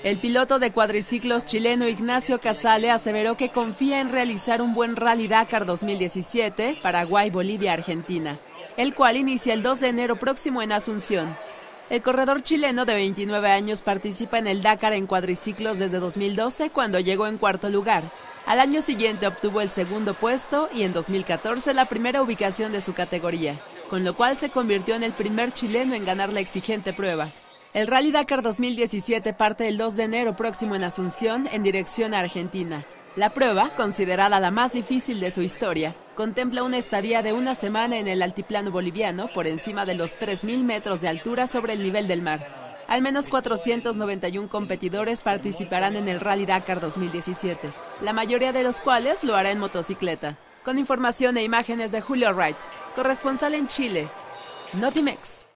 El piloto de cuadriciclos chileno Ignacio Casale aseveró que confía en realizar un buen Rally Dakar 2017, Paraguay, Bolivia, Argentina, el cual inicia el 2 de enero próximo en Asunción. El corredor chileno de 29 años participa en el Dakar en cuadriciclos desde 2012, cuando llegó en cuarto lugar. Al año siguiente obtuvo el segundo puesto y en 2014 la primera ubicación de su categoría, con lo cual se convirtió en el primer chileno en ganar la exigente prueba. El Rally Dakar 2017 parte el 2 de enero próximo en Asunción en dirección a Argentina. La prueba, considerada la más difícil de su historia, contempla una estadía de una semana en el altiplano boliviano por encima de los 3.000 metros de altura sobre el nivel del mar. Al menos 491 competidores participarán en el Rally Dakar 2017, la mayoría de los cuales lo hará en motocicleta. Con información e imágenes de Julio Wright, corresponsal en Chile, Notimex.